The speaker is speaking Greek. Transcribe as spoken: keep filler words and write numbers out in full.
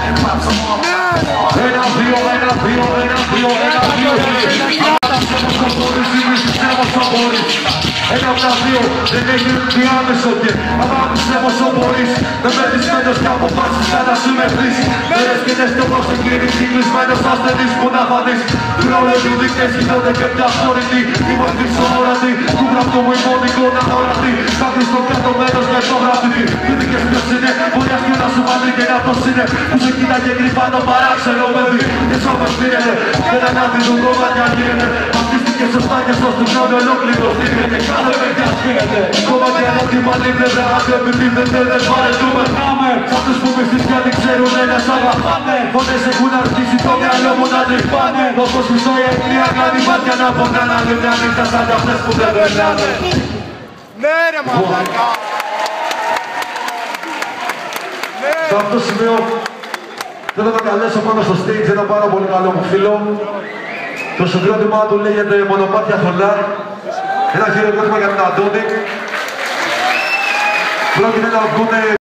Ένα, δύο, ένα, δύο, ένα, δύο, ένα, δύο. Ένα από τα δύο δεν έχει διάμεσο και αγάπησε όσο μπορείς. Δεν μένεις μένος κι αποφάσεις σαν να σου μεθείς. Μέρες και νες και όπως εγκλίνεις κλεισμένος ασθενής που να φανείς. Τρόλε του δείχνες γίνονται και πια φορητοί. Είμαστε σωόρατοι, του γραφτού μου υπόδικο να ορατεί. Κάποιος στο κάτω μέρος με το γραφτή. Δίδικες ποιος είναι, μπορείς και να σου βάλει και να αυτός είναι. Που σε κοίταγε κρυφά το παράξενο παιδί. Και σ' όπως πήρετε, και να να'δει του κομμάτια γίνεται. Αυτίστηκε σωστά και στο στουγνόν ολόκληρο στήρεται. Κάθε παιδιά σπήρεται. Κομμάτια να τη μαλλί πλευρά, αν δεν επιπίθεται δεν παρετούμε. Σ' αυτούς που μισθείς κάτι ξέρουν ένα σ' αγαπάνε. Φωνές έχουν αρχίσει το μυαλό μου να τρυπάνε. Όπως μισό η αιχλία κάνει μάτια να πονάνε. Αν είναι μια νύχτα σαν αυτές που δεν περνάνε. Ναι ρε μαλάκα. Σε αυτό το σημείο θέλω να καλέσω πάνω στο stage ένα πάρα πολύ καλό μου φίλο. Το συγκρότημά του λέγεται Μονοπάτια Θολά. Ένα χειροκρότημα για τον Αντώνη. Πρόκειται να βγουνε